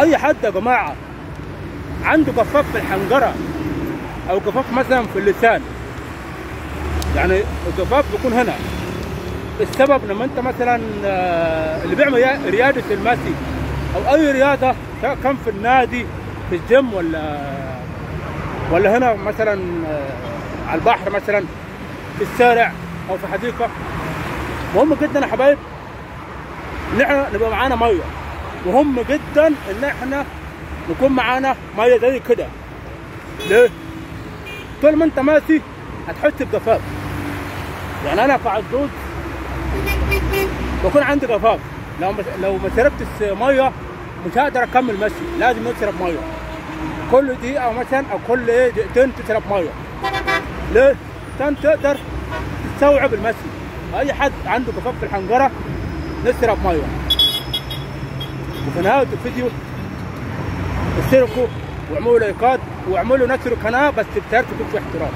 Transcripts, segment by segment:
اي حد يا جماعه عنده جفاف في الحنجره او جفاف مثلا في اللسان، يعني الجفاف بيكون هنا. السبب لما انت مثلا اللي بيعمل رياضه المشي او اي رياضه سواء كان في النادي في الجيم ولا هنا مثلا على البحر مثلا في الشارع او في حديقه، مهم جدا يا حبايب ان احنا نبقى معانا ميه. مهم جدا ان احنا نكون معانا ميه زي كده. ليه؟ طول ما انت ماشي هتحس بجفاف. يعني انا كعزوز بكون عندي جفاف، لو ما شربتش ميه مش هقدر اكمل مشي، لازم نشرب ميه كل دقيقه مثلا او كل دقيقتين تشرب ميه. ليه؟ عشان تقدر تستوعب المشي. اي حد عنده جفاف في الحنجره نشرب ميه. وفي نهايه الفيديو اشتركوا واعملوا لايكات واعملوا نشر القناه، بس بشرط يكون في احترام.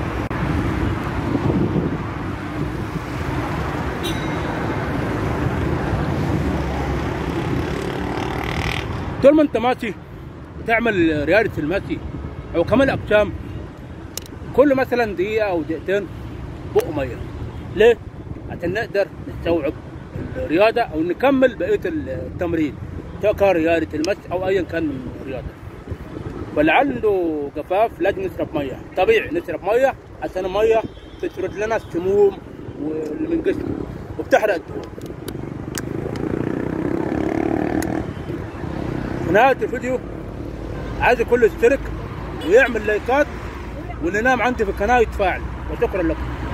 طول ما انت ماشي بتعمل رياضه المشي او كمال اجسام كل مثلا دقيقه او دقيقتين بق ميه. ليه؟ عشان نقدر نستوعب الرياضه او نكمل بقيه التمرين سواء كان رياضه المشي او ايا كان من الرياضه. واللي عنده جفاف لازم نشرب ميه، طبيعي نشرب ميه عشان الميه بتطرد لنا السموم واللي من جسمه وبتحرق الدهون. في نهايه الفيديو عايز الكل يشترك ويعمل لايكات واللي نام عندي في القناه يتفاعل، وشكرا لكم.